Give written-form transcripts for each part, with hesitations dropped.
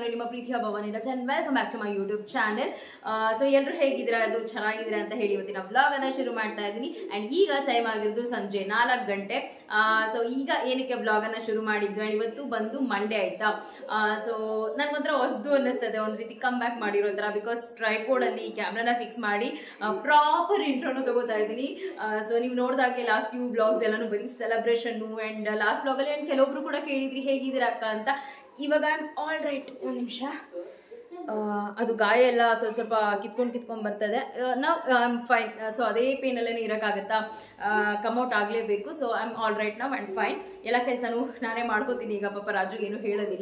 ನಿಮ್ಮ ಪ್ರೀತಿಯ Bhavani Rachan. Welcome back to my YouTube channel. So ಎಲ್ಲರೂ ಹೇಗಿದ್ದೀರಾ, ಎಲ್ಲರೂ ಚೆನ್ನಾಗಿದ್ದೀರಾ ಅಂತ ಹೇಳಿ ಇವತ್ತಿನ ವ್ಲಾಗ್ ಅನ್ನ ಶುರು ಮಾಡ್ತಾ ಇದ್ದೀನಿ. ಅಂಡ್ ಈಗ ಟೈಮ್ ಆಗಿರೋದು ಸಂಜೆ 4 ಗಂಟೆ. ಸೊ ಈಗ ಏನಕ್ಕೆ ವ್ಲಾಗ್ ಅನ್ನ ಶುರು ಮಾಡಿದ್ವಿ, ಅಂಡ್ ಇವತ್ತು ಬಂದು ಮಂಡೇ ಆಯ್ತಾ. ಸೊ ನನ್ಗೊಂಥರ ಹೊಸದು ಅನ್ನಿಸ್ತದೆ, ಒಂದ್ ರೀತಿ ಕಮ್ ಬ್ಯಾಕ್ ಮಾಡಿರೋ ತರ. ಬಿಕಾಸ್ ಟ್ರೈಪೋರ್ಡ್ ಅಲ್ಲಿ ಕ್ಯಾಮ್ರಾನ ಫಿಕ್ಸ್ ಮಾಡಿ ಪ್ರಾಪರ್ ಇಂಟ್ರೋನು ತಗೋತಾ ಇದ್ದೀನಿ. ಸೊ ನೀವು ನೋಡಿದಾಗೆ ಲಾಸ್ಟ್ ಫ್ಯೂ ಬ್ಲಾಗ್ಸ್ ಎಲ್ಲಾನು ಬರೀ ಸೆಲೆಬ್ರೇಷನ್. ಅಂಡ್ ಲಾಸ್ಟ್ ಬ್ಲಾಗ್ ಅಲ್ಲಿ ಕೆಲವೊಬ್ರು ಕೂಡ ಕೇಳಿದ್ರಿ ಹೇಗಿದ್ದೀರಾ ಅಕ್ಕ ಅಂತ. ಇವಾಗ ಐ ಆಮ್ ಆಲ್ ರೈಟ್. ಒಂದು ನಿಮಿಷ, ಅದು ಗಾಯ ಎಲ್ಲ ಸ್ವಲ್ಪ ಕಿತ್ಕೊಂಡು ಬರ್ತದೆ. ನಾವು ಐ ಆಮ್ ಫೈನ್. ಸೊ ಅದೇ ಪೇನಲ್ಲೇ ಇರೋಕ್ಕಾಗತ್ತಾ, ಕಮ್ಔಟ್ ಆಗಲೇಬೇಕು. So I am all right now and fine. ಎಲ್ಲ ಕೆಲಸನೂ ನಾನೇ ಮಾಡ್ಕೋತೀನಿ ಈಗ. ಪಾಪ ರಾಜು ಏನು ಹೇಳೋದಿಲ್ಲ.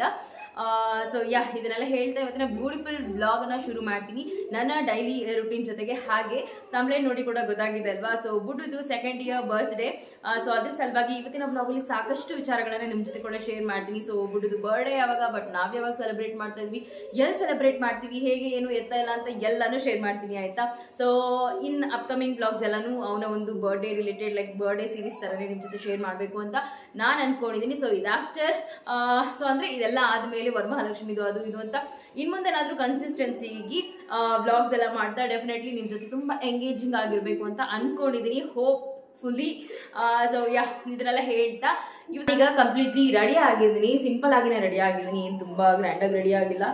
ಸೊ ಇದನ್ನೆಲ್ಲ ಹೇಳ್ತಾ ಇವತ್ತಿನ ಬ್ಯೂಟಿಫುಲ್ ಬ್ಲಾಗ್ ಅನ್ನ ಶುರು ಮಾಡ್ತೀನಿ ನನ್ನ ಡೈಲಿ ರುಟೀನ್ ಜೊತೆಗೆ. ಹಾಗೆ ತಮ್ಲೈನ್ ನೋಡಿ ಕೂಡ ಗೊತ್ತಾಗಿದೆ ಅಲ್ವಾ. ಸೊ ಬುಡ್ಡುದು 2nd ಇಯರ್ ಬರ್ತ್ಡೇ. ಸೊ ಅದ್ರ ಸಲುವಾಗಿ ಇವತ್ತಿನ ಬ್ಲಾಗಲ್ಲಿ ಸಾಕಷ್ಟು ವಿಚಾರಗಳನ್ನ ನಿಮ್ಮ ಜೊತೆ ಕೂಡ ಶೇರ್ ಮಾಡ್ತೀನಿ. ಸೊ ಬುಡ್ಡುದು ಬರ್ಡೇ ಯಾವಾಗ, ಬಟ್ ನಾವ್ ಯಾವಾಗ ಸೆಲೆಬ್ರೇಟ್ ಮಾಡ್ತಾ ಇದ್ವಿ, ಎಲ್ಲಿ ಸೆಲೆಬ್ರೇಟ್ ಮಾಡ್ತೀವಿ, ಹೇಗೆ ಏನು ಎತ್ತ ಇಲ್ಲ ಅಂತ ಎಲ್ಲಾನು ಶೇರ್ ಮಾಡ್ತೀನಿ ಆಯ್ತಾ. ಸೊ ಇನ್ ಅಪ್ಕಮಿಂಗ್ ಬ್ಲಾಗ್ಸ್ ಎಲ್ಲಾನು ಅವನ ಒಂದು birthday related like birthday series ತರನೇ ನಿಮ್ ಜೊತೆ ಶೇರ್ ಮಾಡಬೇಕು ಅಂತ ನಾನು ಅನ್ಕೊಂಡಿದ್ದೀನಿ. ಸೊ ಇದಾಫ್ಟರ್ ಸೊ ಅಂದ್ರೆ ಇದೆಲ್ಲ ಆದ್ಮೇಲೆ ವರಮಹಾಲಕ್ಷ್ಮಿದು ಅದು ಇದು ಅಂತ ಇನ್ ಮುಂದೆ ಏನಾದ್ರೂ ಕನ್ಸಿಸ್ಟೆನ್ಸಿಗೆ ಬ್ಲಾಗ್ಸ್ ಎಲ್ಲ ಮಾಡ್ತಾ ಡೆಫಿನೆಟ್ಲಿ ನಿಮ್ ಜೊತೆ ತುಂಬಾ ಎಂಗೇಜಿಂಗ್ ಆಗಿರ್ಬೇಕು ಅಂತ ಅನ್ಕೊಂಡಿದೀನಿ, ಹೋಪ್ಫುಲಿ. ಸೊ ಇದನ್ನೆಲ್ಲ ಹೇಳ್ತಾ ಇವತ್ತೀಗ ಕಂಪ್ಲೀಟ್ಲಿ ರೆಡಿ ಆಗಿದ್ದೀನಿ. ಸಿಂಪಲ್ ಆಗಿನೇ ರೆಡಿ ಆಗಿದ್ದೀನಿ, ಏನು ತುಂಬಾ ಗ್ರ್ಯಾಂಡ್ ಆಗಿ ರೆಡಿ ಆಗಿಲ್ಲ.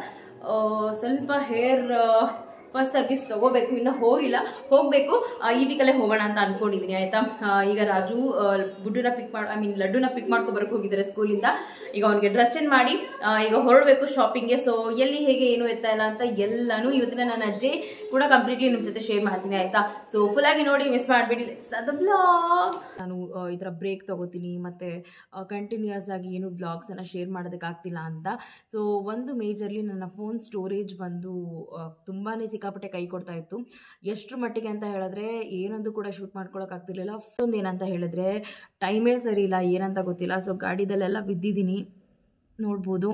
ಸ್ವಲ್ಪ ಹೇರ್ ಫಸ್ಟ್ ಸರ್ವಿಸ್ ತಗೋಬೇಕು, ಇನ್ನು ಹೋಗಿಲ್ಲ, ಹೋಗ್ಬೇಕು. ಈ ವೀಕಲ್ಲೇ ಹೋಗೋಣ ಅಂತ ಅನ್ಕೊಂಡಿದೀನಿ ಆಯ್ತಾ. ಈಗ ರಾಜು ಬುಡ್ಡುನ ಲಡ್ಡುನ ಪಿಕ್ ಮಾಡ್ಕೊ ಬರಕ್ ಹೋಗಿದ್ದಾರೆ ಸ್ಕೂಲಿಂದ. ಈಗ ಅವ್ನಿಗೆ ಡ್ರೆಸ್ ಚೇಂಜ್ ಮಾಡಿ ಈಗ ಹೊರಡ್ಬೇಕು ಶಾಪಿಂಗ್ಗೆ. ಸೊ ಎಲ್ಲಿ ಹೇಗೆ ಏನು ಎತ್ತ ಇಲ್ಲ ಅಂತ ಎಲ್ಲಾನು ಇವತ್ತಿನ ನನ್ನ ಅಜ್ಜೆ ಕೂಡ ಕಂಪ್ಲೀಟ್ಲಿ ನಿಮ್ ಜೊತೆ ಶೇರ್ ಮಾಡ್ತೀನಿ ಆಯ್ತಾ. ಸೊ ಫುಲ್ ಆಗಿ ನೋಡಿ, ಮಿಸ್ ಮಾಡ್ಬಿಡಿ ಬ್ಲಾಗ್. ನಾನು ಈ ತರ ಬ್ರೇಕ್ ತಗೋತೀನಿ, ಮತ್ತೆ ಕಂಟಿನ್ಯೂಸ್ ಆಗಿ ಏನು ಬ್ಲಾಗ್ಸ್ ಅನ್ನ ಶೇರ್ ಮಾಡೋದಕ್ಕಾಗ್ತಿಲ್ಲ ಅಂತ. ಸೊ ಒಂದು ಮೇಜರ್ಲಿ ನನ್ನ ಫೋನ್ ಸ್ಟೋರೇಜ್ ಬಂದು ತುಂಬಾನೇ ಸಿಕ್ಕಾಪಟ್ಟೆ ಕೈ ಕೊಡ್ತಾ ಇತ್ತು. ಎಷ್ಟ್ರ ಮಟ್ಟಿಗೆ ಅಂತ ಹೇಳಿದ್ರೆ ಏನೊಂದು ಕೂಡ ಶೂಟ್ ಮಾಡ್ಕೊಳಕ್ ಆಗ್ತಿರ್ಲಿಲ್ಲ. ಒಂದು ಏನಂತ ಹೇಳಿದ್ರೆ ಟೈಮೇ ಸರಿ ಇಲ್ಲ, ಏನಂತ ಗೊತ್ತಿಲ್ಲ. ಸೊ ಗಾಡಿದಲ್ಲೆಲ್ಲ ಬಿದ್ದಿದ್ದೀನಿ, ನೋಡ್ಬೋದು.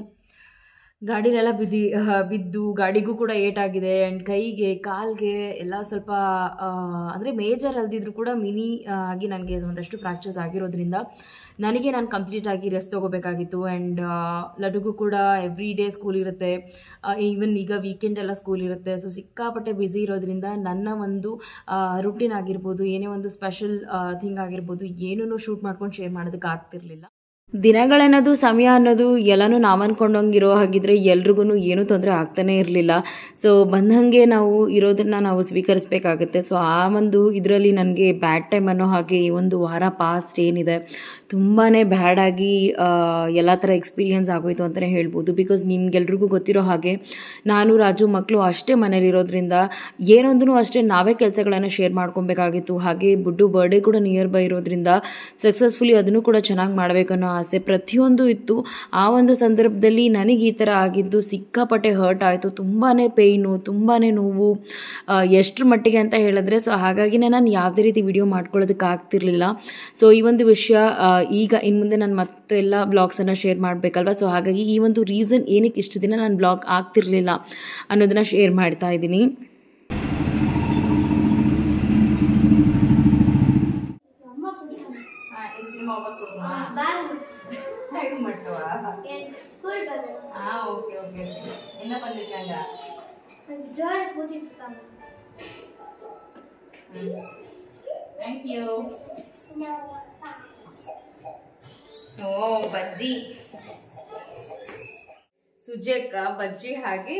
ಗಾಡಿಲೆಲ್ಲ ಬಿದ್ದು ಗಾಡಿಗೂ ಕೂಡ ಏಟಾಗಿದೆ. ಆ್ಯಂಡ್ ಕೈಗೆ ಕಾಲ್ಗೆ ಎಲ್ಲ ಸ್ವಲ್ಪ ಅಂದರೆ ಮೇಜರ್ ಅಲ್ದಿದ್ರು ಕೂಡ ಮಿನಿ ಆಗಿ ನನಗೆ ಒಂದಷ್ಟು ಫ್ರ್ಯಾಕ್ಚರ್ಸ್ ಆಗಿರೋದ್ರಿಂದ ನಾನು ಕಂಪ್ಲೀಟ್ ಆಗಿ ರೆಸ್ಟ್ ತೊಗೋಬೇಕಾಗಿತ್ತು. ಆ್ಯಂಡ್ ಲಡ್ಡುಗೂ ಕೂಡ ಎವ್ರಿ ಡೇ ಸ್ಕೂಲ್ ಇರುತ್ತೆ, ಈವನ್ ಈಗ ವೀಕೆಂಡ್ ಎಲ್ಲ ಸ್ಕೂಲ್ ಇರುತ್ತೆ. ಸೊ ಸಿಕ್ಕಾಪಟ್ಟೆ ಬ್ಯುಸಿ ಇರೋದ್ರಿಂದ ನನ್ನ ಒಂದು ರುಟೀನ್ ಆಗಿರ್ಬೋದು, ಏನೇ ಒಂದು ಸ್ಪೆಷಲ್ ಥಿಂಗ್ ಆಗಿರ್ಬೋದು, ಏನೂ ಶೂಟ್ ಮಾಡ್ಕೊಂಡು ಶೇರ್ ಮಾಡೋದಕ್ಕೆ ಆಗ್ತಿರ್ಲಿಲ್ಲ. ದಿನಗಳನ್ನೋದು, ಸಮಯ ಅನ್ನೋದು ಎಲ್ಲನೂ ನಾವು ಅಂದ್ಕೊಂಡಂಗಿರೋ ಹಾಗಿದ್ರೆ ಎಲ್ರಿಗೂ ಏನೂ ತೊಂದರೆ ಆಗ್ತಾನೆ ಇರಲಿಲ್ಲ. ಸೊ ಬಂದಂಗೆ ನಾವು ಇರೋದನ್ನು ನಾವು ಸ್ವೀಕರಿಸಬೇಕಾಗುತ್ತೆ. ಸೊ ಆ ಒಂದು ಇದರಲ್ಲಿ ನನಗೆ ಬ್ಯಾಡ್ ಟೈಮ್ ಅನ್ನೋ ಹಾಗೆ ಈ ಒಂದು ವಾರ ಪಾಸ್ಟ್ ಏನಿದೆ ತುಂಬಾ ಬ್ಯಾಡಾಗಿ ಎಲ್ಲ ಥರ ಎಕ್ಸ್ಪೀರಿಯನ್ಸ್ ಆಗೋಯ್ತು ಅಂತಲೇ ಹೇಳ್ಬೋದು. ಬಿಕಾಸ್ ನಿಮ್ಗೆಲ್ರಿಗೂ ಗೊತ್ತಿರೋ ಹಾಗೆ ನಾನು ರಾಜು ಮಕ್ಕಳು ಅಷ್ಟೇ ಮನೇಲಿರೋದ್ರಿಂದ ಏನೊಂದೂ ಅಷ್ಟೇ ನಾವೇ ಕೆಲಸಗಳನ್ನು ಶೇರ್ ಮಾಡ್ಕೊಬೇಕಾಗಿತ್ತು. ಹಾಗೆ ಬುಡ್ಡು ಬರ್ಡೇ ಕೂಡ ನಿಯರ್ ಬೈ ಇರೋದ್ರಿಂದ ಸಕ್ಸಸ್ಫುಲಿ ಅದನ್ನು ಕೂಡ ಚೆನ್ನಾಗಿ ಮಾಡಬೇಕನ್ನೋ ಆಸೆ ಪ್ರತಿಯೊಂದು ಇತ್ತು. ಆ ಒಂದು ಸಂದರ್ಭದಲ್ಲಿ ನನಗೆ ಈ ಥರ ಆಗಿದ್ದು ಸಿಕ್ಕಾಪಟ್ಟೆ ಹರ್ಟ್ ಆಯಿತು. ತುಂಬಾ ಪೇಯ್ನು, ತುಂಬಾ ನೋವು, ಎಷ್ಟರ ಮಟ್ಟಿಗೆ ಅಂತ ಹೇಳಿದ್ರೆ. ಸೊ ಹಾಗಾಗಿ ನಾನು ಯಾವುದೇ ರೀತಿ ವಿಡಿಯೋ ಮಾಡ್ಕೊಳ್ಳೋದಕ್ಕೆ ಆಗ್ತಿರ್ಲಿಲ್ಲ. ಸೊ ಈ ಒಂದು ವಿಷಯ ಈಗ ಇನ್ನು ಮುಂದೆ ನಾನು ಮತ್ತೆಲ್ಲ ಬ್ಲಾಗ್ಸನ್ನು ಶೇರ್ ಮಾಡಬೇಕಲ್ವ. ಸೊ ಹಾಗಾಗಿ ಈ ಒಂದು ರೀಸನ್ ಏನಕ್ಕೆ ಇಷ್ಟು ದಿನ ನಾನು ಬ್ಲಾಗ್ ಆಗ್ತಿರ್ಲಿಲ್ಲ ಅನ್ನೋದನ್ನು ಶೇರ್ ಮಾಡ್ತಾ ಇದ್ದೀನಿ. ಬಜ್ಜಿ ಸುಜಕ್ಕ ಬಜ್ಜಿ, ಹಾಗೆ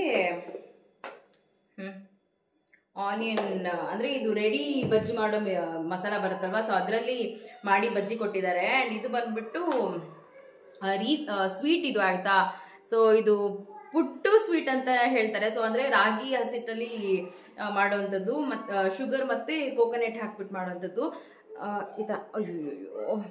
ಆನಿಯನ್ ಅಂದ್ರೆ ಇದು ರೆಡಿ ಬಜ್ಜಿ ಮಾಡೋ ಮಸಾಲ ಬರುತ್ತಲ್ವಾ. ಸೊ ಅದರಲ್ಲಿ ಮಾಡಿ ಬಜ್ಜಿ ಕೊಟ್ಟಿದ್ದಾರೆ. ಆ್ಯಂಡ್ ಇದು ಬಂದ್ಬಿಟ್ಟು ಸ್ವೀಟ್ ಇದು ಆಯ್ತಾ. ಸೊ ಇದು ಪುಟ್ಟು ಸ್ವೀಟ್ ಅಂತ ಹೇಳ್ತಾರೆ. ಸೊ ಅಂದ್ರೆ ರಾಗಿ ಹಸಿಟ್ಟಲ್ಲಿ ಮಾಡೋವಂಥದ್ದು, ಮತ್ತು ಶುಗರ್ ಮತ್ತೆ ಕೋಕೋನಟ್ ಹಾಕ್ಬಿಟ್ಟು ಮಾಡೋವಂಥದ್ದು. ಅಯ್ಯೋ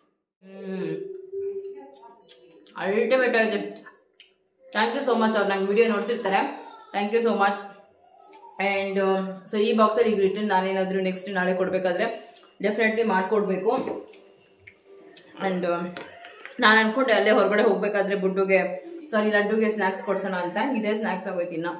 ಅಲ್ಟಿಮೇಟ್ ಆಗಿದೆ. Thank you so much. ಅವ್ರು ನಂಗೆ ವಿಡಿಯೋ ನೋಡ್ತಿರ್ತಾರೆ, thank you so much. And so ಈ ಬಾಕ್ಸಲ್ಲಿ ಈಗ ರಿಟರ್ನ್ ನಾನೇನಾದರೂ ನೆಕ್ಸ್ಟ್ ನಾಳೆ ಕೊಡಬೇಕಾದ್ರೆ ಡೆಫಿನೆಟ್ಲಿ ಮಾಡಿಕೊಡ್ಬೇಕು. ಆ್ಯಂಡ್ ನಾನು ಅಂದ್ಕೊಂಡೆ ಅಲ್ಲೇ ಹೊರಗಡೆ ಹೋಗಬೇಕಾದ್ರೆ ಲಡ್ಡುಗೆ ಸ್ನ್ಯಾಕ್ಸ್ ಕೊಡ್ಸೋಣ ಅಂತ. ಇದೇ ಸ್ನ್ಯಾಕ್ಸ್ ಆಗೋಯ್ತು. ಇನ್ನು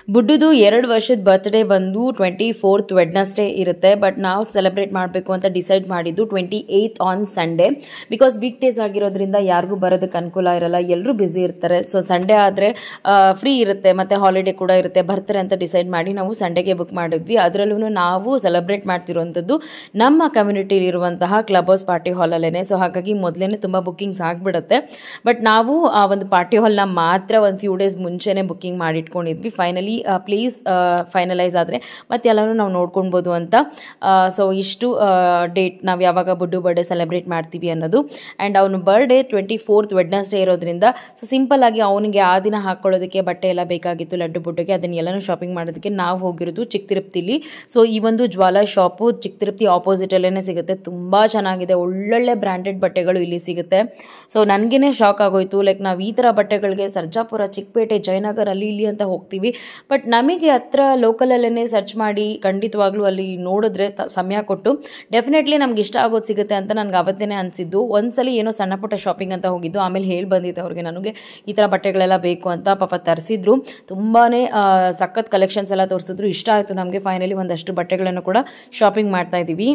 ಬುಡ್ಡುದು 2 ವರ್ಷದ ಬರ್ತ್ಡೇ ಬಂದು 24th ವೆಡ್ನಸ್ಡೇ ಇರುತ್ತೆ. ಬಟ್ ನಾವು ಸೆಲೆಬ್ರೇಟ್ ಮಾಡಬೇಕು ಅಂತ ಡಿಸೈಡ್ ಮಾಡಿದ್ದು 28th on Sunday. Because weekdays ಆಗಿರೋದ್ರಿಂದ ಯಾರಿಗೂ ಬರೋದಕ್ಕೆ ಅನುಕೂಲ ಇರಲ್ಲ, ಎಲ್ಲರೂ ಬ್ಯುಸಿ ಇರ್ತಾರೆ. ಸೊ ಸಂಡೇ ಆದರೆ ಫ್ರೀ ಇರುತ್ತೆ ಮತ್ತು ಹಾಲಿಡೇ ಕೂಡ ಇರುತ್ತೆ, ಬರ್ತಾರೆ ಅಂತ ಡಿಸೈಡ್ ಮಾಡಿ ನಾವು ಸಂಡೇಗೆ ಬುಕ್ ಮಾಡಿದ್ವಿ. ಅದರಲ್ಲೂ ನಾವು ಸೆಲೆಬ್ರೇಟ್ ಮಾಡ್ತಿರುವಂಥದ್ದು ನಮ್ಮ ಕಮ್ಯುನಿಟಿಲಿರುವಂತಹ ಕ್ಲಬ್ ಹೌಸ್ ಪಾರ್ಟಿ ಹಾಲಲ್ಲೇ. ಸೊ ಹಾಗಾಗಿ ಮೊದಲೇ ತುಂಬ ಬುಕ್ಕಿಂಗ್ಸ್ ಆಗಿಬಿಡುತ್ತೆ. ಬಟ್ ನಾವು ಆ ಒಂದು ಪಾರ್ಟಿ ಹಾಲ್ನ ಮಾತ್ರ ಒಂದು ಫ್ಯೂ ಡೇಸ್ ಮುಂಚೆನೇ ಬುಕ್ಕಿಂಗ್ ಮಾಡಿಟ್ಕೊಂಡಿದ್ವಿ. ಫೈನಲಿ ಪ್ಲೀಸ್ ಫೈನಲೈಸ್ ಆದರೆ ಮತ್ತೆ ಎಲ್ಲನೂ ನಾವು ನೋಡ್ಕೊಳ್ಬೋದು ಅಂತ. ಸೊ ಇಷ್ಟು ಡೇಟ್ ನಾವು ಯಾವಾಗ ಬುಡ್ಡು ಬರ್ಡೇ ಸೆಲೆಬ್ರೇಟ್ ಮಾಡ್ತೀವಿ ಅನ್ನೋದು. ಆ್ಯಂಡ್ ಅವನು ಬರ್ಡೇ 24th ವೆಡ್ನಸ್ಡೇ ಇರೋದ್ರಿಂದ ಸೊ ಸಿಂಪಲ್ಲಾಗಿ ಅವನಿಗೆ ಆ ದಿನ ಹಾಕ್ಕೊಳ್ಳೋದಕ್ಕೆ ಬಟ್ಟೆ ಎಲ್ಲ ಬೇಕಾಗಿತ್ತು ಲಡ್ಡು ಬುಡ್ಡುಗೆ. ಅದನ್ನೆಲ್ಲನೂ ಶಾಪಿಂಗ್ ಮಾಡೋದಕ್ಕೆ ನಾವು ಹೋಗಿರೋದು ಚಿಕ್ಕ ತಿರುಪ್ತಿಲಿ. ಸೊ ಈ ಒಂದು ಜ್ವಾಲಾ ಶಾಪು ಚಿಕ್ಕ ತಿರುಪ್ತಿ ಆಪೋಸಿಟಲ್ಲೇ ಸಿಗುತ್ತೆ. ತುಂಬ ಚೆನ್ನಾಗಿದೆ, ಒಳ್ಳೊಳ್ಳೆ ಬ್ರ್ಯಾಂಡೆಡ್ ಬಟ್ಟೆಗಳು ಇಲ್ಲಿ ಸಿಗುತ್ತೆ. ಸೊ ನನಗೇ ಶಾಕ್ ಆಗೋಯ್ತು. ಲೈಕ್ ನಾವು ಈ ಥರ ಬಟ್ಟೆಗಳಿಗೆ ಸರ್ಜಾಪುರ, ಚಿಕ್ಕಪೇಟೆ, ಜಯನಗರ್ ಅಲ್ಲಿ ಇಲ್ಲಿ ಅಂತ ಹೋಗ್ತೀವಿ. ಬಟ್ ನಮಗೆ ಹತ್ರ ಲೋಕಲಲ್ಲೇ ಸರ್ಚ್ ಮಾಡಿ ಖಂಡಿತವಾಗ್ಲೂ ಅಲ್ಲಿ ನೋಡಿದ್ರೆ ಸಮಯ ಕೊಟ್ಟು ಡೆಫಿನೆಟ್ಲಿ ನಮ್ಗೆ ಇಷ್ಟ ಆಗೋದು ಸಿಗುತ್ತೆ ಅಂತ ನನಗೆ ಅವತ್ತೇ ಅನಿಸಿದ್ದು. ಒಂದ್ಸಲಿ ಏನೋ ಸಣ್ಣ ಪುಟ್ಟ ಶಾಪಿಂಗ್ ಅಂತ ಹೋಗಿದ್ದು, ಆಮೇಲೆ ಹೇಳಿ ಬಂದಿದ್ದೆ ಅವ್ರಿಗೆ ನನಗೆ ಈ ಥರ ಬಟ್ಟೆಗಳೆಲ್ಲ ಬೇಕು ಅಂತ. ಪಾಪ ತರಿಸಿದ್ರು, ತುಂಬಾ ಸಖತ್ ಕಲೆಕ್ಷನ್ಸ್ ಎಲ್ಲ ತೋರಿಸಿದ್ರು, ಇಷ್ಟ ಆಯಿತು ನಮಗೆ. ಫೈನಲಿ ಒಂದಷ್ಟು ಬಟ್ಟೆಗಳನ್ನು ಕೂಡ ಶಾಪಿಂಗ್ ಮಾಡ್ತಾ ಇದ್ದೀವಿ.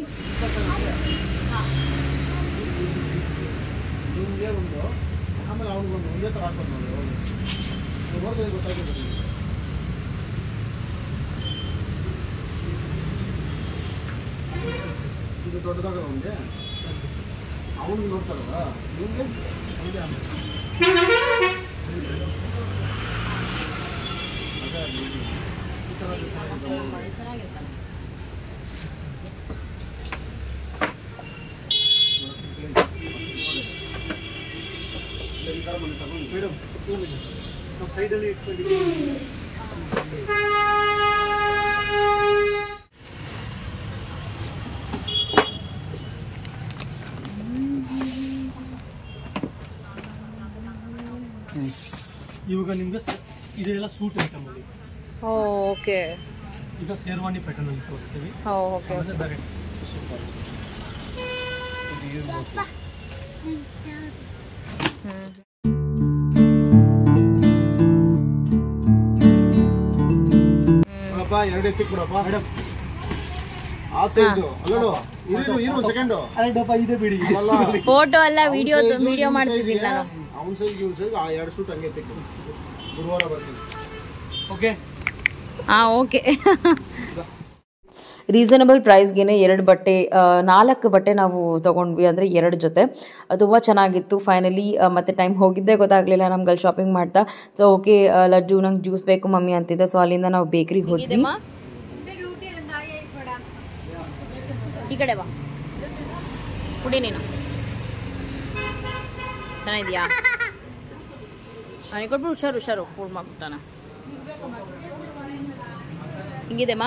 ಇದು ದೊಡ್ಡದಾಗ ಅವನಿಗೆ ಅವನಿಗೆ ನೋಡ್ತಾರಲ್ಲ ನಿಮಗೆ ನಾವು ಸೈಡಲ್ಲಿ ಇಟ್ಕೊಂಡಿದ್ದೀವಿ. ಇವಾಗ ನಿಮಗೆ ಇದೆಲ್ಲ ಸೂಟ್ ಐಟಮ್ ಅಲ್ಲಿ. ಓಕೆ, ಈಗ ಶೇರ್ವಾನಿ ಪ್ಯಾಟರ್ನ್ ಅಲ್ಲಿ ತೋರಿಸ್ತೀವಿ. ಓಕೆ, ಬೇರೆ ಸೂಪರ್. ಬಿಡಪ್ಪ, ಎರಡು ಎತ್ತಿಕ್ ಬಿಡಪ್ಪ ಮೇಡಮ್. ಆ ಸೈಜು ಅಲ್ಲೋ ಇರು ಒಂದು ಸೆಕೆಂಡ್. ಡಬ್ಬ ಇದೆ ಬಿಡಿ, ಫೋಟೋ ಅಲ್ಲ ವಿಡಿಯೋ ಮಾಡ್ತಿದ್ದೀನಿ ನಾನು. ಅವನ ಸೈಜ್ ಇವ್ನ ಸೈಜ್ ಆ ಎರಡು ಸೂಟ್ ಹಂಗೆ ಎತ್ತಿಕ್ ಗುರುವಾರ ಬರ್ತೀನಿ. Okay okay. ರೀಸನಬಲ್ ಪ್ರೈಸ್ಗೆ 2 ಬಟ್ಟೆ 4 ಬಟ್ಟೆ ನಾವು ತೊಗೊಂಡ್ವಿ, ಅಂದರೆ 2 ಜೊತೆ. ತುಂಬ ಚೆನ್ನಾಗಿತ್ತು. ಫೈನಲಿ ಮತ್ತೆ ಟೈಮ್ ಹೋಗಿದ್ದೇ ಗೊತ್ತಾಗಲಿಲ್ಲ ನಮ್ಗೆ ಅಲ್ಲಿ ಶಾಪಿಂಗ್ ಮಾಡ್ತಾ. ಸೊ ಓಕೆ, ಲಡ್ಡು ನಂಗೆ ಜ್ಯೂಸ್ ಬೇಕು ಮಮ್ಮಿ ಅಂತಿದ್ದೆ. ಸೊ ಅಲ್ಲಿಂದ ನಾವು ಬೇಕ್ರಿಗೆ ಹೋದ್ವಿ. ಈ ಕಡೆ ಬಾ, ಕುಡಿ ನೀನು. ಚೆನ್ನಾಗಿದೆಯಾ? ಕೊಟ್ಬಿಟ್ಟು ಹುಷಾರು ಫುಲ್ ಮಾಡ್ಬಿಟ್ಟಾನ. ಹಿಂಗಿದೆಮ್ಮ?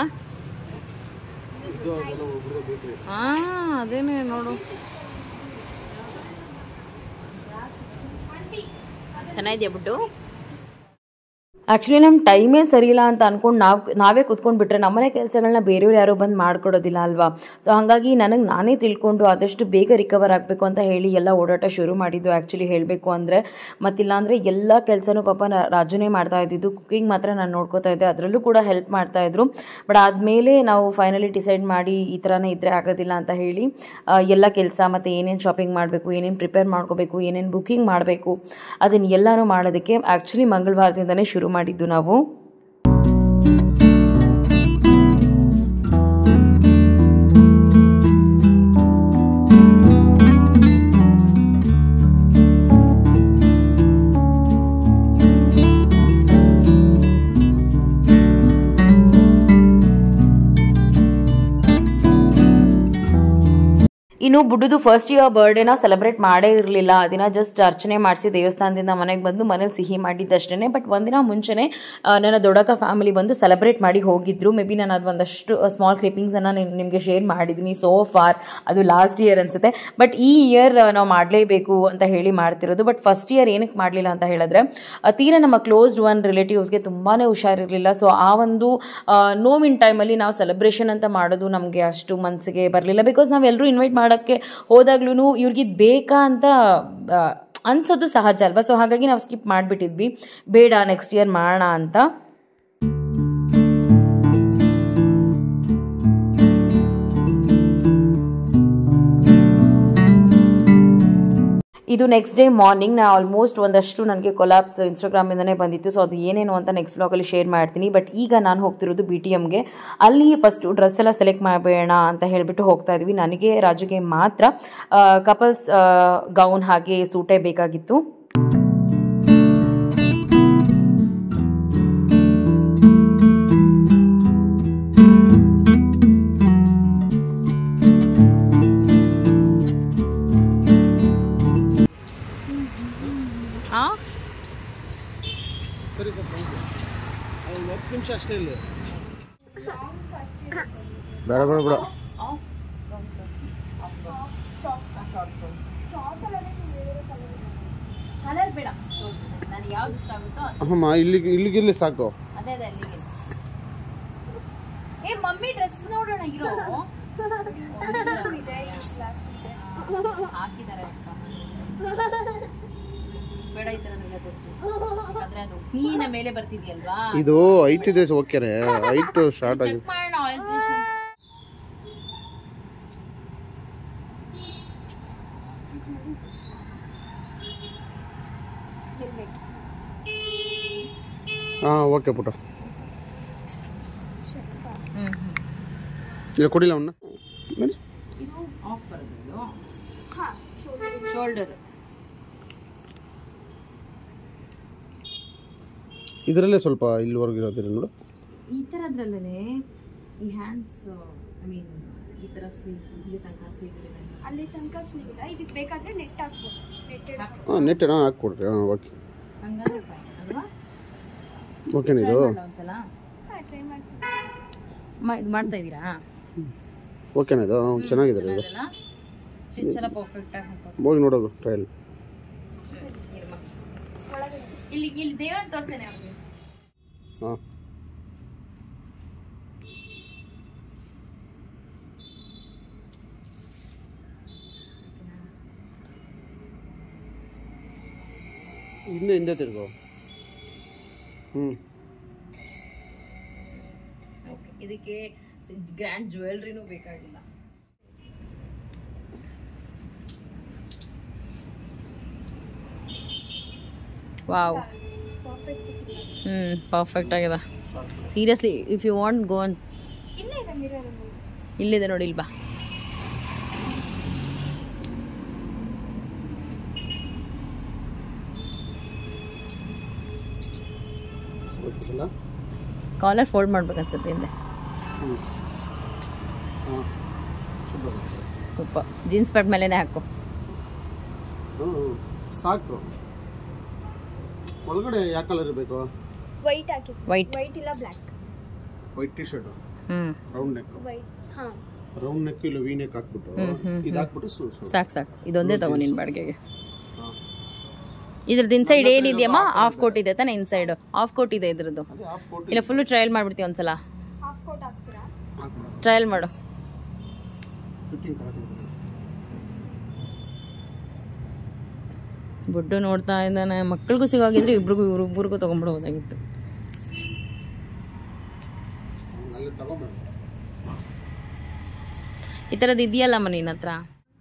ಅದೇನೇ ನೋಡು, ಚೆನ್ನಾಗಿದೆಯಾ ಬಿಟ್ಟು. ಆ್ಯಕ್ಚುಲಿ ನಮ್ಮ ಟೈಮೇ ಸರಿಯಿಲ್ಲ ಅಂತ ಅಂದ್ಕೊಂಡು ನಾವೇ ಕೂತ್ಕೊಂಡ್ಬಿಟ್ರೆ ನಮ್ಮನೆ ಕೆಲಸಗಳನ್ನ ಬೇರೆಯವ್ರು ಯಾರೋ ಬಂದು ಮಾಡ್ಕೊಡೋದಿಲ್ಲ ಅಲ್ವಾ. ಸೊ ಹಾಗಾಗಿ ನಾನೇ ತಿಳ್ಕೊಂಡು ಆದಷ್ಟು ಬೇಗ ರಿಕವರ್ ಆಗಬೇಕು ಅಂತ ಹೇಳಿ ಎಲ್ಲ ಓಡಾಟ ಶುರು ಮಾಡಿದ್ದು. ಆ್ಯಕ್ಚುಲಿ ಹೇಳಬೇಕು ಅಂದರೆ, ಮತ್ತಿಲ್ಲ ಅಂದರೆ ಎಲ್ಲ ಕೆಲಸನೂ ಪಾಪ ರಾಜುನೇ ಮಾಡ್ತಾ ಇದ್ದಿದ್ದು. ಕುಕ್ಕಿಂಗ್ ಮಾತ್ರ ನಾನು ನೋಡ್ಕೋತಾ ಇದ್ದೆ, ಅದರಲ್ಲೂ ಕೂಡ ಹೆಲ್ಪ್ ಮಾಡ್ತಾಯಿದ್ರು. ಬಟ್ ಆದಮೇಲೆ ನಾವು ಫೈನಲಿ ಡಿಸೈಡ್ ಮಾಡಿ ಈ ಥರನೇ ಇದ್ದರೆ ಆಗೋದಿಲ್ಲ ಅಂತ ಹೇಳಿ ಎಲ್ಲ ಕೆಲಸ ಮತ್ತು ಏನೇನು ಶಾಪಿಂಗ್ ಮಾಡಬೇಕು, ಏನೇನು ಪ್ರಿಪೇರ್ ಮಾಡ್ಕೋಬೇಕು, ಏನೇನು ಬುಕ್ಕಿಂಗ್ ಮಾಡಬೇಕು, ಅದನ್ನೆಲ್ಲನೂ ಮಾಡೋದಕ್ಕೆ ಆ್ಯಕ್ಚುಲಿ ಮಂಗಳವಾರದಿಂದನೇ ಶುರು ಮಾಡಿದ್ದು ನಾವು. ಇನ್ನು ಬುಡ್ಡುದು ಫಸ್ಟ್ ಇಯರ್ ಬರ್ಡೇನ ಸೆಲೆಬ್ರೇಟ್ ಮಾಡೇ ಇರಲಿಲ್ಲ. ಆ ದಿನ ಜಸ್ಟ್ ಅರ್ಚನೆ ಮಾಡಿಸಿ ದೇವಸ್ಥಾನದಿಂದ ಮನೆಗೆ ಬಂದು ಮನೇಲಿ ಸಿಹಿ ಮಾಡಿದ್ದಷ್ಟೇ. ಬಟ್ ಒಂದಿನ ಮುಂಚೆನೇ ನನ್ನ ದೊಡ್ಡಕ್ಕ ಫ್ಯಾಮಿಲಿ ಬಂದು ಸೆಲೆಬ್ರೇಟ್ ಮಾಡಿ ಹೋಗಿದ್ರು. ಮೇ ಬಿ ನಾನು ಅದು ಒಂದಷ್ಟು ಸ್ಮಾಲ್ ಕ್ಲಿಪ್ಪಿಂಗ್ಸನ್ನು ನಿಮಗೆ ಶೇರ್ ಮಾಡಿದ್ದೀನಿ ಸೋ ಫಾರ್. ಅದು ಲಾಸ್ಟ್ ಇಯರ್ ಅನಿಸುತ್ತೆ. ಬಟ್ ಈ ಇಯರ್ ನಾವು ಮಾಡಲೇಬೇಕು ಅಂತ ಹೇಳಿ ಮಾಡ್ತಿರೋದು. ಬಟ್ ಫಸ್ಟ್ ಇಯರ್ ಏನಕ್ಕೆ ಮಾಡಲಿಲ್ಲ ಅಂತ ಹೇಳಿದ್ರೆ, ತೀರಾ ನಮ್ಮ ಕ್ಲೋಸ್ಡ್ ಒನ್ ರಿಲೇಟಿವ್ಸ್ಗೆ ತುಂಬಾ ಹುಷಾರಿರಲಿಲ್ಲ. ಸೊ ಆ ಒಂದು ನೋವಿನ ಟೈಮಲ್ಲಿ ನಾವು ಸೆಲೆಬ್ರೇಷನ್ ಅಂತ ಮಾಡೋದು ನಮಗೆ ಅಷ್ಟು ಮನಸ್ಸಿಗೆ ಬರಲಿಲ್ಲ. ಬಿಕಾಸ್ ನಾವೆಲ್ಲರೂ ಇನ್ವೈಟ್ ಮಾಡೋಕ್ಕೆ ಹೋದಾಗ್ಲೂ ಇವ್ರಿಗಿದು ಬೇಕಾ ಅಂತ ಅನ್ಸೋದು ಸಹಜ ಅಲ್ವಾ. ಸೊ ಹಾಗಾಗಿ ನಾವು ಸ್ಕಿಪ್ ಮಾಡಿಬಿಟ್ಟಿದ್ವಿ, ಬೇಡ ನೆಕ್ಸ್ಟ್ ಇಯರ್ ಮಾಡೋಣ ಅಂತ. ಇದು ನೆಕ್ಸ್ಟ್ ಡೇ ಮಾರ್ನಿಂಗ್. ನಾ ಆಲ್ಮೋಸ್ಟ್ ಒಂದಷ್ಟು ನನಗೆ ಕೊಲಾಪ್ಸ್ ಇನ್ಸ್ಟಾಗ್ರಾಮಿಂದನೇ ಬಂದಿತ್ತು. ಸೊ ಅದು ಏನೇನು ಅಂತ ನೆಕ್ಸ್ಟ್ ಬ್ಲಾಗಲ್ಲಿ ಶೇರ್ ಮಾಡ್ತೀನಿ. ಬಟ್ ಈಗ ನಾನು ಹೋಗ್ತಿರೋದು BTMಗೆ. ಅಲ್ಲಿ ಫಸ್ಟು ಡ್ರೆಸ್ ಎಲ್ಲ ಸೆಲೆಕ್ಟ್ ಮಾಡಬೇಡ ಅಂತ ಹೇಳಿಬಿಟ್ಟು ಹೋಗ್ತಾ ಇದ್ವಿ. ನನಗೆ ರಾಜುಗೆ ಮಾತ್ರ ಕಪಲ್ಸ್ ಗೌನ್ ಹಾಗೆ ಸೂಟೇ ಬೇಕಾಗಿತ್ತು. ಸರಿ ಸರ್, ಒಂದು 10 ನಿಮಿಷ ಅಷ್ಟೇ ಇಲ್ಲ. ಬೇಡ ಬೇಡ ಬೇಡ. ಕಲರ್ ಬೇಡ, ನಾನು ಯಾವ್ದು ಇಷ್ಟ ಆಗುತ್ತೋ ಅಮ್ಮ ಇಲ್ಲಿಗೆ ಸಾಕು. ಅದೇ ಅಲ್ಲಿಗೆ. ಏ ಮಮ್ಮಿ ಡ್ರೆಸ್ ನೋಡೋಣ ಇರೋ ಹಾಕಿದ್ದಾರೆ ಅಕ್ಕ. ಬೇಡ ಈ ತರ ತೋರಿಸ್ಬೇಕು. ಅದು ನೀನ ಮೇಲೆ ಬರ್ತಿದ್ಯಲ್ವಾ, ಇದು ಹೈಟ್ ಇದೆ. ಓಕೆನೆ, ಹೈಟ್ ಶಾರ್ಟ್ ಆಗಿ ಚೆಕ್ ಮಾಡೋಣ. ಆಲ್ಟ್ರೇಷನ್ಸ್ ಓಕೆ ಪುಟ. ಇಲ್ಲ ಕೊಡಿಲ್ಲ ಅವನ್ನ. ಇದು ಆಫ್ ಬರೋದು. ಶೋಲ್ಡರ್ ಇದರಲ್ಲೇ ಸ್ವಲ್ಪ ಇಲ್ಲಿವರೆಗೆ ಇರೋದಿಲ್ಲ ನೋಡು. ಈ ಥರದ್ರಲ್ಲೇ ಈ ಹ್ಯಾಂಡ್ಸ್, ಐ ಮೀನ್ ಈ ಥರ ಸ್ಲೀವ್, ಇಲ್ಲಿ ತನಕ ಸ್ಲೀವ್ ಇದೆ, ಅಲ್ಲಿ ತನಕ ಸ್ಲೀವ್ ಇಲ್ಲ. ಇದಕ್ಕೆ ಬೇಕಾದರೆ ನೆಟ್ ಹಾಕ್ಬೋದು. ನೆಟ್ಟೆನ ಹಾಕ್ಕೊಡ್ರಿ. ಓಕೆ, ಹಂಗಾದ್ರೆ ಫೈನ್ ಅಲ್ವಾ? ಓಕೆನಾ ಇದು? ಒಂದ್ಸಲ ಟ್ರೈ ಮಾಡ್ತೀನಿ. ಇದು ಮಾಡ್ತಾ ಇದ್ದೀರಾ? ಓಕೆನಾ ಇದು? ಚೆನ್ನಾಗಿದೆ ಇದು. ಸ್ಟಿಚ್ ಎಲ್ಲ ಪರ್ಫೆಕ್ಟ್ ಆಗಿ ಹಾಕೋದು. ಹೋಗಿ ನೋಡೋದು ಟ್ರಯಲ್. ಇಲ್ಲಿ ದೇವರನ್ನ ತೋರಿಸ್ತೇನೆ ಅವ್ರಿಗೆ. ಹಾಂ, ಹಿಂದೆ ತಿರ್ಗೋ. ಇದಕ್ಕೆ ಗ್ರ್ಯಾಂಡ್ ಜ್ಯುವೆಲ್ರಿನೂ ಬೇಕಾಗಿಲ್ಲ. ವಾವ್, ಪರ್ಫೆಕ್ಟ್ ಆಗಿದೆ. Seriously, if you want go on. ಇಲ್ಲೇ ಇದೆ ಮಿರರ್. ಇಲ್ಲಿದೆ ನೋಡಿ, ಇಲ್ವಾ? ಕಾಲರ್ ಫೋಲ್ಡ್ ಮಾಡ್ಬೇಕನ್ಸುತ್ತೆ ಹಿಂದೆ. ಸೂಪರ್. ಜೀನ್ಸ್ ಪ್ಯಾಂಟ್ ಮೇಲೆನೆ ಹಾಕು. ಸಾಕು. ಒಳಗಡೆ ಯಾವ ಕಲರ್ ಇರಬೇಕು? ವೈಟ್ ಹಾಕಿ. ವೈಟ್ ಇಲ್ಲ black. White T shirt, round neck. White. ಹಾಂ, ರೌಂಡ್ ನೆಕ್ ಇಲ್ಲ ವಿ ನೆಕ್ ಹಾಕ್ಬಿಟ್ಟು ಇದು ಹಾಕ್ಬಿಟ್ಟು ಸಾಕು. ಇದೊಂದೇ ತಗೋ ನಿನ್ನ ಬಾಡಿಗೆಗೆ. ಇದ್ರದ್ದು ಇನ್ಸೈಡ್ ಏನಿದೆಯಮ್ಮ? ಆಫ್ ಕೋಟ್ ಇದೆ ತಾನೆ? ಇನ್ಸೈಡ್ ಆಫ್ ಕೋಟ್ ಇದೆ ಇದ್ರದ್ದು. ಇಲ್ಲ, ಫುಲ್ಲು ಟ್ರಯಲ್ ಮಾಡ್ಬಿಡ್ತೀವಿ ಒಂದ್ಸಲ. ಹಾಫ್ ಕೋಟ್ ಹಾಕ್ತೀರಾ? ಟ್ರಯಲ್ ಮಾಡು. ಬುಡ್ಡು ನೋಡ್ತಾ ಇದ್ದಾನೆ. ಮಕ್ಕಳಿಗೂ ಸಿಗೋಗಿದ್ರೆ ಇಬ್ರಿಗೂ ತೊಗೊಂಡ್ಬಿಡ್ಬೋದಾಗಿತ್ತು. ಈ ಥರದ್ದು ಇದೆಯಲ್ಲಮ್ಮ ನಿನ್ನ ಹತ್ರ?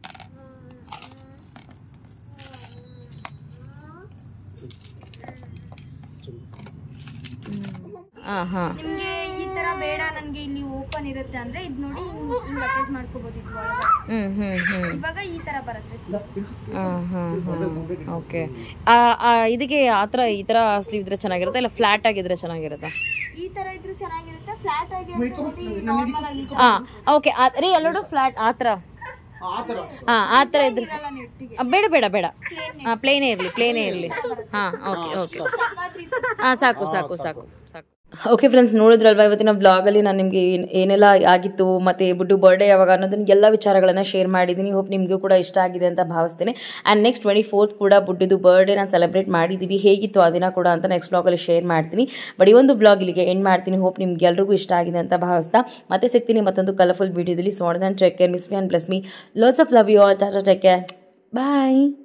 ನಿಮ್ಗೆ ಈ ತರ ಬೇಡ, ನನ್ಗೆ ಇಲ್ಲಿ ಓಪನ್ ಇರುತ್ತೆ ಅಂದ್ರೆ ಇದು ನೋಡಿ, ಹಿಂಗ್ ಅಟ್ಯಾಚ್ ಮಾಡ್ಕೋಬಹುದು. ಇವಾಗ ಈ ತರ ಬರುತ್ತೆ. ಓಕೆ. ಇದಕ್ಕೆ ಆತರ ಈ ತರ ಸ್ಲೀವ್ ಇದ್ರೆ ಚೆನ್ನಾಗಿರುತ್ತೆ, ಇಲ್ಲ ಫ್ಲಾಟ್ ಆಗಿದ್ರೆ ಚೆನ್ನಾಗಿರುತ್ತೆ? ಈ ತರ ಇದ್ರೂ ಚೆನ್ನಾಗಿರುತ್ತೆ. ಫ್ಲಾಟ್ ಆಗಿ ನಾರ್ಮಲ್ ಆಗಿ. ಓಕೆ. ರೀ ಎಲ್ಲೋಡು ಫ್ಲಾಟ್ ಆತರ. ಆತರ ಇದ್ರೆ ಬೇಡ. ಪ್ಲೇನೇ ಇರ್ಲಿ. ಓಕೆ. ಸಾಕು. ಓಕೆ ಫ್ರೆಂಡ್ಸ್, ನೋಡಿದ್ರಲ್ವಾ ಇವತ್ತಿನ ಬ್ಲಾಗಲ್ಲಿ ನಾನು ನಿಮಗೆ ಏನೆಲ್ಲ ಆಗಿತ್ತು ಮತ್ತು ಬುಡ್ಡು ಬರ್ಡೇ ಯಾವಾಗ ಅನ್ನೋದನ್ನ ಎಲ್ಲ ವಿಚಾರಗಳನ್ನು ಶೇರ್ ಮಾಡಿದ್ದೀನಿ. ಹೋಪ್ ನಿಮಗೂ ಕೂಡ ಇಷ್ಟ ಆಗಿದೆ ಅಂತ ಭಾವಿಸ್ತೇನೆ. ಆ್ಯಂಡ್ ನೆಕ್ಸ್ಟ್ 24th ಕೂಡ ಬುಡ್ಡುದು ಬರ್ಡೇ ನಾನು ಸೆಲೆಬ್ರೇಟ್ ಮಾಡಿದ್ದೀವಿ. ಹೇಗಿತ್ತು ಆ ದಿನ ಕೂಡ ಅಂತ ನೆಕ್ಸ್ಟ್ ಬ್ಲಾಗಲ್ಲಿ ಶೇರ್ ಮಾಡ್ತೀನಿ. ಬಟ್ ಈ ಒಂದು ಬ್ಲಾಗ್ ಇಲ್ಲಿಗೆ ಎಂಡ್ ಮಾಡ್ತೀನಿ. ಹೋಪ್ ನಿಮ್ಗೆ ಎಲ್ರಿಗೂ ಇಷ್ಟ ಆಗಿದೆ ಅಂತ ಭಾವಿಸ್ತಾ ಮತ್ತೆ ಸಿಗ್ತೀನಿ ಮತ್ತೊಂದು ಕಲರ್ಫುಲ್ ವಿಡಿಯೋದಲ್ಲಿ. So take care, miss me and bless me. Lots of love you all. Tata, take care, bye.